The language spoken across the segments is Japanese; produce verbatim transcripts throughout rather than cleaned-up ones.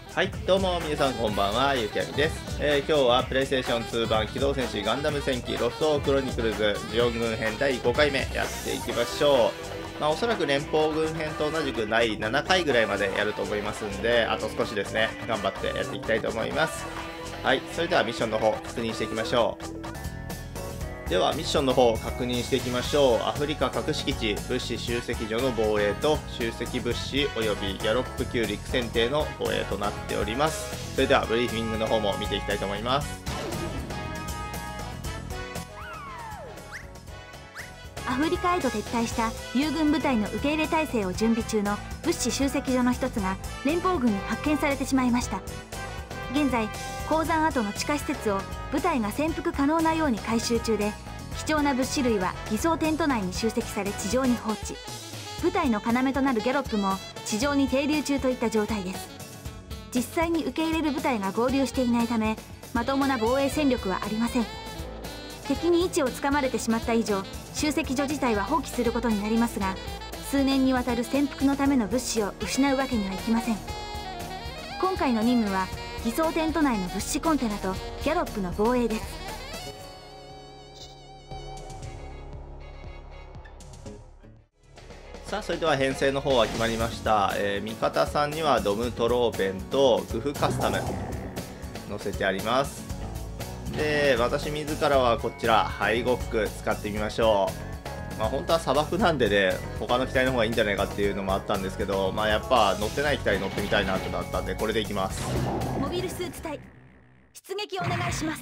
はい、どうも皆さんこんばんは、ゆきあみです。えー、今日はプレイステーションツー版機動戦士ガンダム戦記ロストクロニクルズジオン軍編だいごかいめやっていきましょう。まあ、おそらく連邦軍編と同じくだいななかいぐらいまでやると思いますんで、あと少しですね、頑張ってやっていきたいと思います。はい、それではミッションの方確認していきましょう。ではミッションの方を確認していきましょう。アフリカ核敷地物資集積所の防衛と集積物資およびギャロップ級陸戦艇の防衛となっております。それではブリーフィングの方も見ていきたいと思います。 アフリカへと撤退した友軍部隊の受け入れ体制を準備中の物資集積所の一つが連邦軍に発見されてしまいました。現在鉱山跡の地下施設を部隊が潜伏可能なように改修中で、貴重な物資類は偽装テント内に集積され地上に放置、部隊の要となるギャロップも地上に停留中といった状態です。実際に受け入れる部隊が合流していないため、まともな防衛戦力はありません。敵に位置をつかまれてしまった以上、集積所自体は放棄することになりますが、数年にわたる潜伏のための物資を失うわけにはいきません。今回の任務は偽装テント内の物資コンテナとギャロップの防衛です。 さあ、それでは編成の方は決まりました。えー、味方さんにはドムトローペンとグフカスタム載せてあります。で、私自らはこちらハイゴック使ってみましょう。まあ、本当は砂漠なんでね、他の機体の方がいいんじゃないかっていうのもあったんですけど、まあ、やっぱ乗ってない機体乗ってみたいなってなったんで、これでいきます。 モビルスーツ隊出撃お願いします。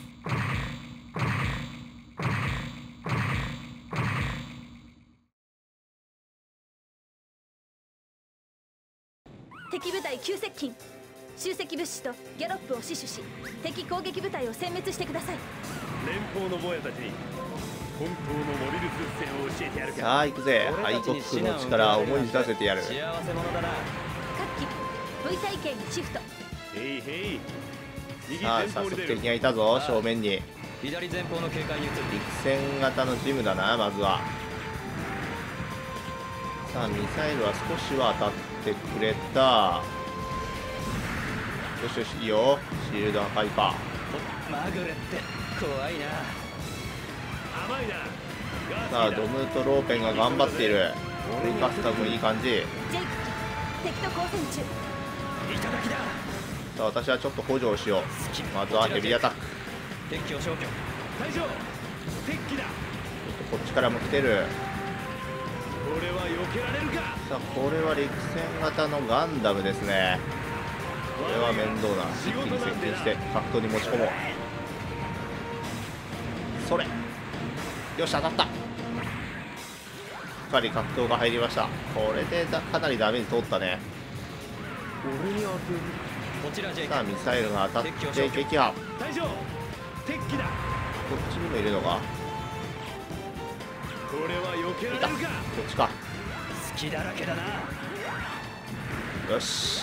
敵部隊急接近。集積物資とギャロップを死守し、敵攻撃部隊を殲滅してください。 連邦の坊やたちに本当のモビルスーツ戦を教えてやるか。 さあ行くぜ、ハイコックの力を思い知らせてやる。 幸せ者だな。 各機 V 体系にシフト。 へいへい。 さあ早速敵がいたぞ、正面に。 左前方の警戒に移る。 陸戦型のジムだな、まずは。さあミサイルは少しは当たってくれた。よしよし、いいよ。シールド破壊か。 マグレって怖いな。甘いな。 さあドムとローペンが頑張っている。フリーカスタムもいい感じ。 ジェイク機敵と交戦中。 いただきだ。 さあ私はちょっと補助をしよう。まずはヘビーアタック。 敵機を消去。大将敵機だ。 ちょっとこっちからも来てる。 これは避けられるか。 さあこれは陸戦型のガンダムですね。これは面倒な。一気に接近して格闘に持ち込もう。それよし、当たった。しっかり格闘が入りました。これでだかなりダメージ通ったね。さあミサイルが当たって撃破。 大将敵機だ。 こっちにもいるのか。 これは避けられるか。 こっちか。 隙だらけだな。 よし、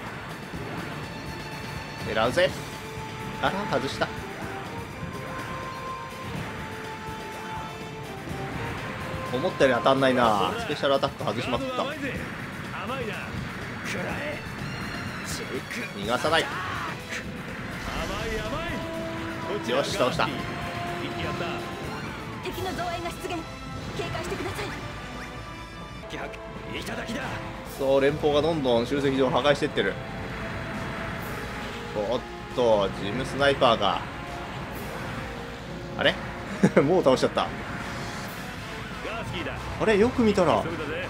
狙うぜ。あら外した。思ったより当たんないな。スペシャルアタック外しまくった。 甘いな。食らえ。 逃がさない。 甘い甘い。 よし倒した。 敵の増援が出現。警戒してください。 いただきだ。 そう、連邦がどんどん集積場を破壊していってる。おっとジムスナイパーがあれもう倒しちゃった。あれよく見たら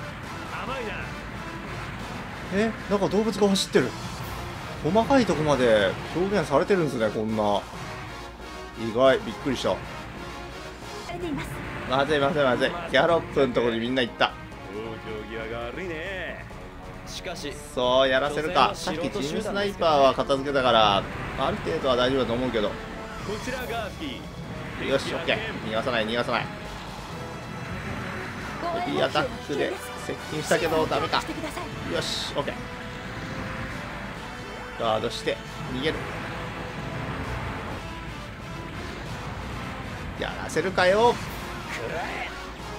えなんか動物が走ってる。細かいとこまで表現されてるんですね。こんな意外、びっくりした。まずいまずいまずい。ギャロップのところにみんな行った。 しかしそうやらせるか。さっきジムスナイパーは片付けたからある程度は大丈夫だと思うけど。 こちらガースキー。 よし、オッケー。逃がさない逃がさない。ヘビーアタックで接近したけどダメか。よし、オッケー。ガードして逃げる。やらせるかよ。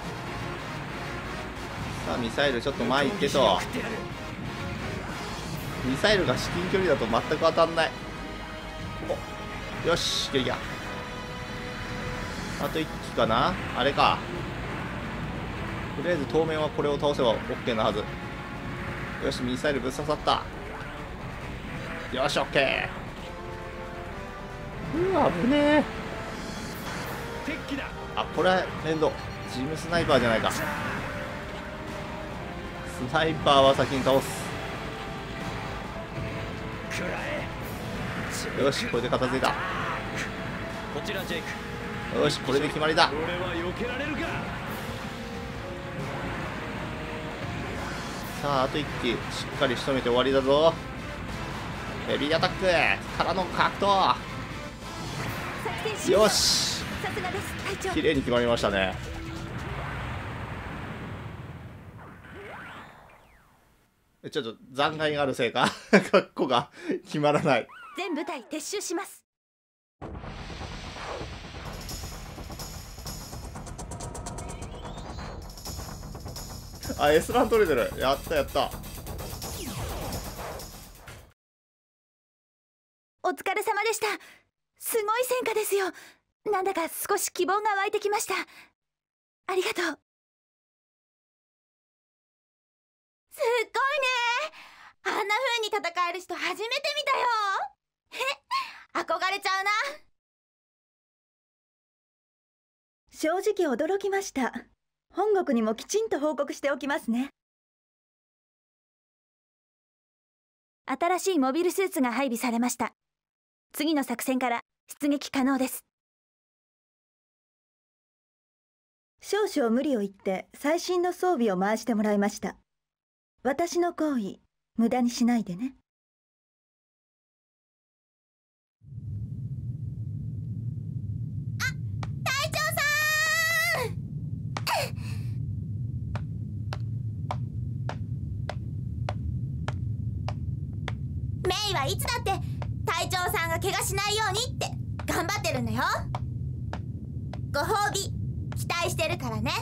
さあミサイルちょっと前行ってと。 ミサイルが至近距離だと全く当たんない。お、よし、いけいけ。あといっきかな。あれか。とりあえず当面はこれを倒せば OK なはず。よし、ミサイルぶっ刺さった。よし、 OK。 うわ、危ねえ。あ、これは面倒。ジムスナイパーじゃないか。スナイパーは先に倒す。よし、これで片付いた。よし、これで決まりだ。さあ、あといっきしっかり仕留めて終わりだぞ。ヘビーアタックからの格闘。よし、綺麗に決まりましたね。ちょっと残骸があるせいかカッコが決まらない。 全部隊撤収します。 あ、エスラン取れてる。やったやった。 お疲れ様でした。すごい戦果ですよ。なんだか少し希望が湧いてきました。ありがとう。すっごいね。あんな風に戦える人初めて見たよ。へっ、憧れちゃうな。 正直驚きました。本国にもきちんと報告しておきますね。 新しいモビルスーツが配備されました。次の作戦から出撃可能です。 少々無理を言って最新の装備を回してもらいました。私の行為無駄にしないでね。 あ、隊長さんメイはいつだって隊長さんが怪我しないようにって頑張ってるんだよ。ご褒美期待してるからね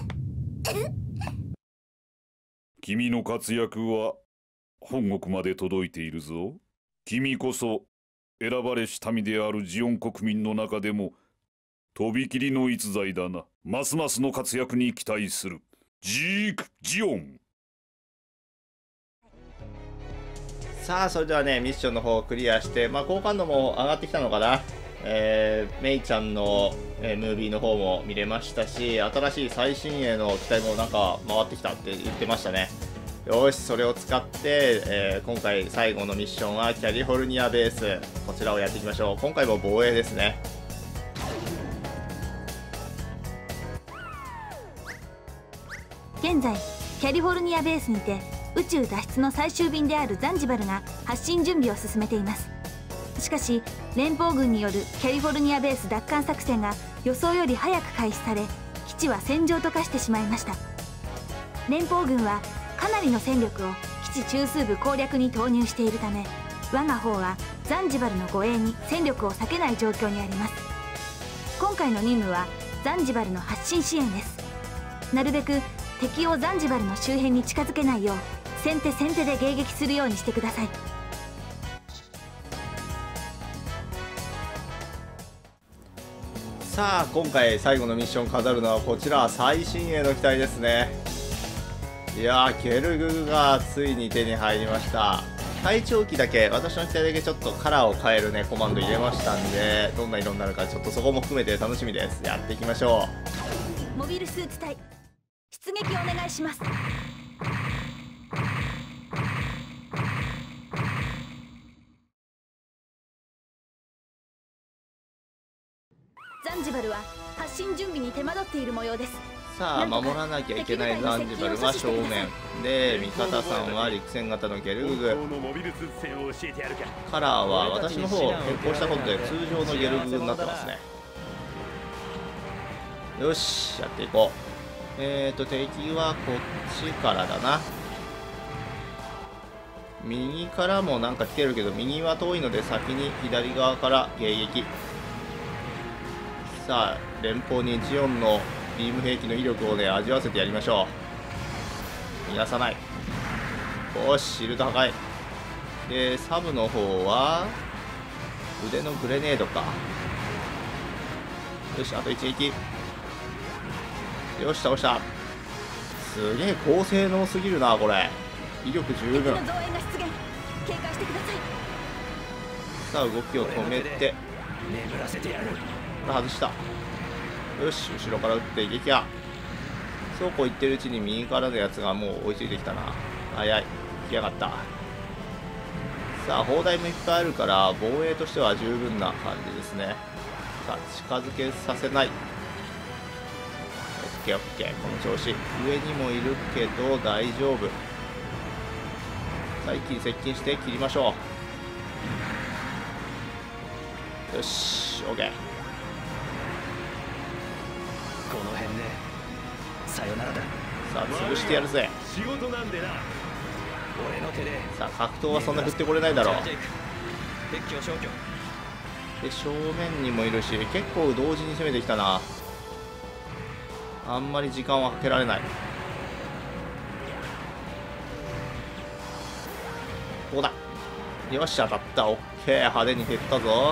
君の活躍は本国まで届いているぞ。君こそ選ばれし民であるジオン国民の中でもとびきりの逸材だな。ますますの活躍に期待する。ジーク・ジオン。 さあ、それではね、ミッションの方をクリアして、まあ、好感度も上がってきたのかな。えー、メイちゃんの、えー、ムービーの方も見れましたし、新しい最新鋭の機体もなんか回ってきたって言ってましたね。よし、それを使って、えー、今回最後のミッションはキャリフォルニアベース、こちらをやっていきましょう。今回も防衛ですね。 現在キャリフォルニアベースにて宇宙脱出の最終便であるザンジバルが発進準備を進めています。しかし連邦軍によるキャリフォルニアベース奪還作戦が予想より早く開始され、基地は戦場と化してしまいました。連邦軍はかなりの戦力を基地中枢部攻略に投入しているため、我が方はザンジバルの護衛に戦力を割けない状況にあります。今回の任務はザンジバルの発進支援です。なるべく敵をザンジバルの周辺に近づけないよう先手先手で迎撃するようにしてください。 さあ、今回最後のミッション飾るのはこちら、最新鋭の機体ですね。いやー、ゲルググがついに手に入りました。隊長機だけ、私の機体だけちょっとカラーを変えるねコマンド入れましたんで、どんな色になるかちょっとそこも含めて楽しみです。やっていきましょう。モビルスーツ隊出撃お願いします。ザンジバルは発進準備に手間取っている模様です。 さあ、守らなきゃいけないザンジバルは正面で、味方さんは陸戦型のゲルググ。カラーは私の方を変更したことで通常のゲルググになってますね。よし、やっていこう。えーと敵はこっちからだな。右からもなんか来てるけど、右は遠いので先に左側から迎撃。さあ、連邦にジオンのビーム兵器の威力をね味わわせてやりましょう。逃がさない。よし、シールド破壊。 でサブの方は腕のグレネードか。よし、あと一撃。よし、倒した。すげえ高性能すぎるなこれ。威力十分。さあ動きを止めて、これ外した。よし、後ろから撃って撃破。そうこう言ってるうちに右からのやつがもう追いついてきたな。早い、来やがった。さあ砲台もいっぱいあるから防衛としては十分な感じですね。さあ近づけさせない。オッケーオッケー、この調子。上にもいるけど大丈夫。さあ一気に接近して切りましょう。よし、オッケー。 この辺でさよならだ。 さあ潰してやるぜ。 仕事なんでな。俺の手で。 さあ格闘はそんな振ってこれないだろう。 撤去消去で正面にもいるし、結構同時に攻めてきたな。あんまり時間はかけられない。ここだ。よし、当たった。オッケー、派手に減ったぞ。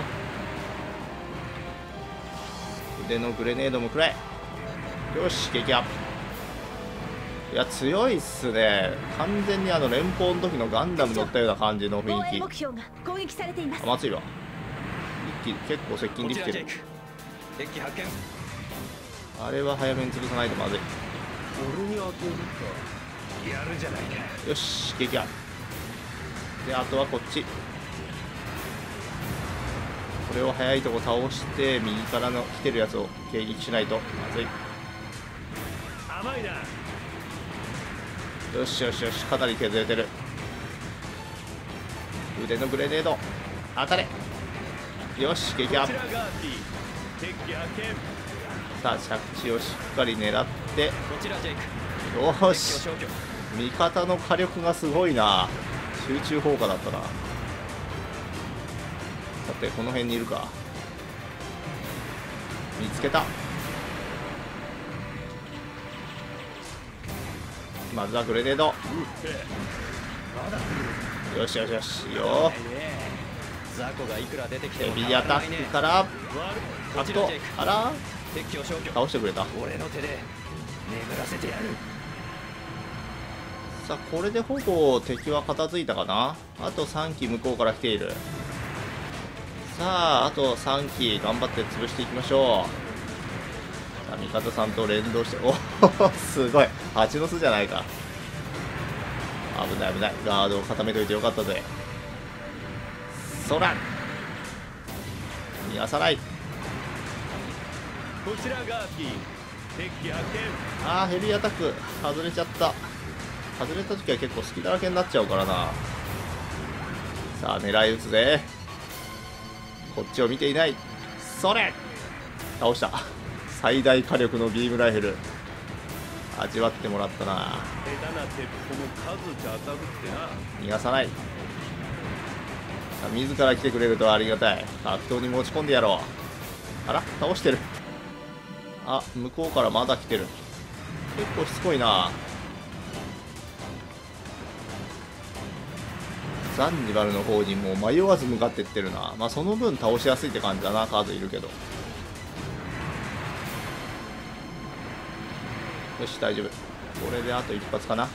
腕のグレネードもくらえ。よし、撃破。いや強いっすね。完全にあの連邦の時のガンダム乗ったような感じの雰囲気。 目標が攻撃されています。 あ、まずいわ。一気結構接近できてる。 敵発見。 あれは早めに潰さないとまずい。 俺に当てるか。やるじゃないか。 よし、撃破。であとはこっち。これを早いとこ倒して右からの来てるやつを迎撃しないとまずい。 甘いな。 よしよしよし、かなり削れてる。腕のグレネード当たれ。よし、撃破。さあ着地をしっかり狙って、よし、味方の火力がすごいな。集中砲火だったな。さてこの辺にいるか。見つけた。まずはグレネード。よしよしよし、いいよ。ヘビーアタックからカット。あら倒してくれた。さあこれでほぼ敵は片付いたかな。あとさん機向こうから来ている。さああとさん機頑張って潰していきましょう。さあ味方さんと連動して、おおすごい蜂の巣じゃないか。危ない危ない。ガードを固めといてよかったぜ。そら逃がさない。 こちらガーキー敵発見。 ああヘビーアタック外れちゃった。外れた時は結構隙だらけになっちゃうからな。さあ狙い撃つぜ。こっちを見ていない。それ倒した。最大火力のビームライフル味わってもらったな。 下手な鉄砲も数じゃ当たるってな。 逃がさない。さあ自ら来てくれるとはありがたい。格闘に持ち込んでやろう。あら倒してる。あ向こうからまだ来てる。結構しつこいな。ザンジバルの方にもう迷わず向かっていってるな。まあその分倒しやすいって感じだな。数いるけど。よし大丈夫。これであと一発かな。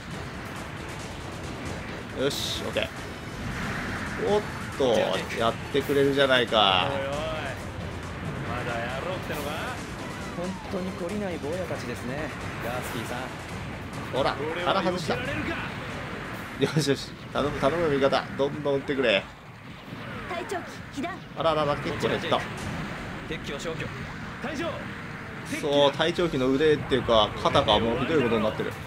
よし OK。 おっとやってくれるじゃないか。 おいおいまだやろうってのか。本当に懲りない坊やたちですねガースキーさん。 ほら腹外した。よしよし頼む頼む味方どんどん撃ってくれ。 隊長機被弾。 あららら結構減った。 撤去消去。隊長そう隊長機の腕っていうか肩がもうひどいことになってる。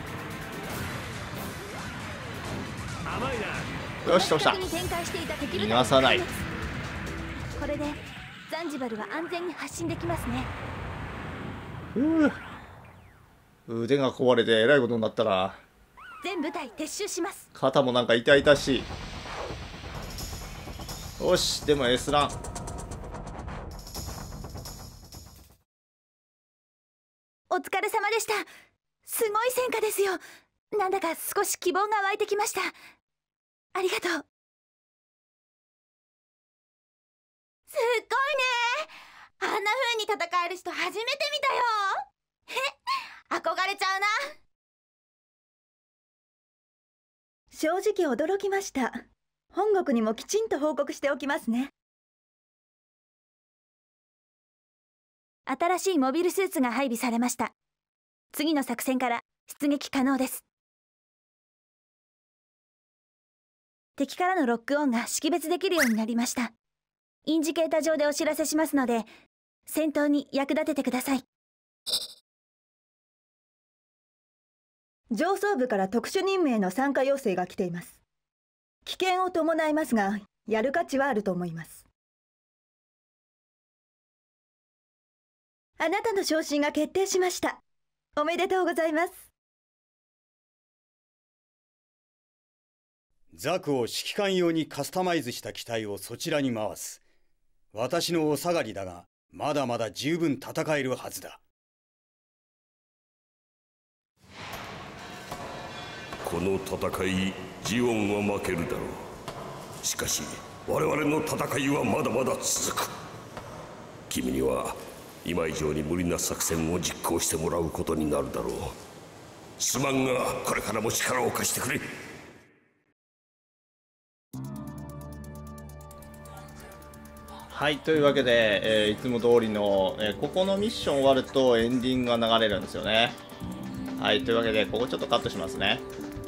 よし倒した。逃がさない。 これでザンジバルは安全に発進できますね。 うう腕が壊れてえらいことになったな。 全部隊撤収します。 肩もなんか痛々しい。よしでも S ラン。 お疲れ様でした。すごい戦果ですよ。なんだか少し希望が湧いてきました。ありがとう。 すっごいね。あんな風に戦える人初めて見たよ。へっ、憧れちゃうな。 正直驚きました。本国にもきちんと報告しておきますね。 新しいモビルスーツが配備されました。次の作戦から出撃可能です。敵からのロックオンが識別できるようになりました。インジケーター上でお知らせしますので、戦闘に役立ててください。 上層部から特殊任務への参加要請が来ています。危険を伴いますが、やる価値はあると思います。あなたの昇進が決定しました。おめでとうございます。 ザクを指揮官用にカスタマイズした機体をそちらに回す。私のお下がりだが、まだまだ十分戦えるはずだ。 この戦い、ジオンは負けるだろう。しかし我々の戦いはまだまだ続く。君には今以上に無理な作戦を実行してもらうことになるだろう。すまんがこれからも力を貸してくれ。 はい、というわけで、えー、いつも通りの、えー、ここのミッション終わるとエンディングが流れるんですよね。はい、というわけでここちょっとカットしますね。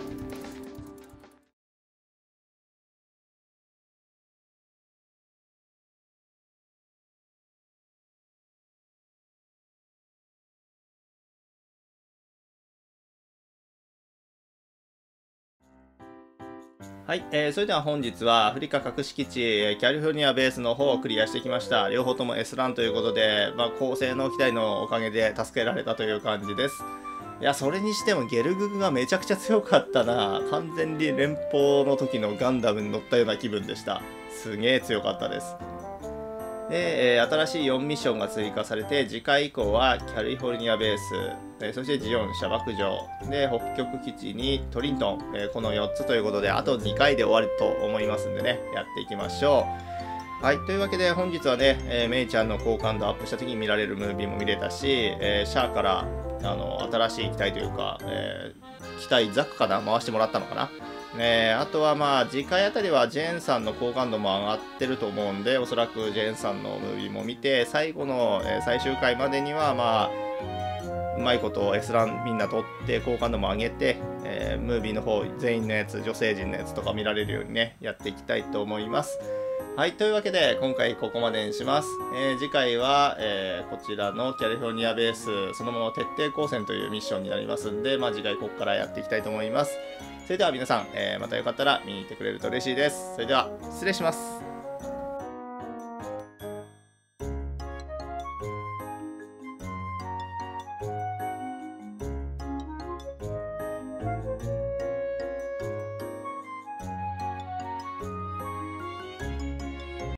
はい、えー、それでは本日はアフリカ隠し基地キャリフォルニアベースの方をクリアしてきました。両方とも エス ランということで、まあ、高性能機体のおかげで助けられたという感じです。いや、それにしてもゲルググがめちゃくちゃ強かったな。完全に連邦の時のガンダムに乗ったような気分でした。すげえ強かったです。で、えー、新しいよんミッションが追加されて、次回以降はキャリフォルニアベース、えー、そしてジオン射爆場で北極基地にトリントン、えー、このよっつということで、あとにかいで終わると思いますんでね、やっていきましょう。はい、というわけで本日はね、えー、メイちゃんの好感度アップした時に見られるムービーも見れたし、えー、シャアからあの新しい機体というか、えー、機体ザクかな回してもらったのかな。ね、あとはまあ次回あたりはジェーンさんの好感度も上がってると思うんで、おそらくジェーンさんのムービーも見て、最後の、えー、最終回までにはまあうまいこと エス ランみんな取って好感度も上げて、えー、ムービーの方全員のやつ、女性陣のやつとか見られるようにねやっていきたいと思います。はい、というわけで今回ここまでにします。えー、次回は、えー、こちらのキャリフォルニアベースそのまま徹底抗戦というミッションになりますんで、まあ、次回ここからやっていきたいと思います。それでは皆さん、えー、またよかったら見に来てくれると嬉しいです。それでは失礼します。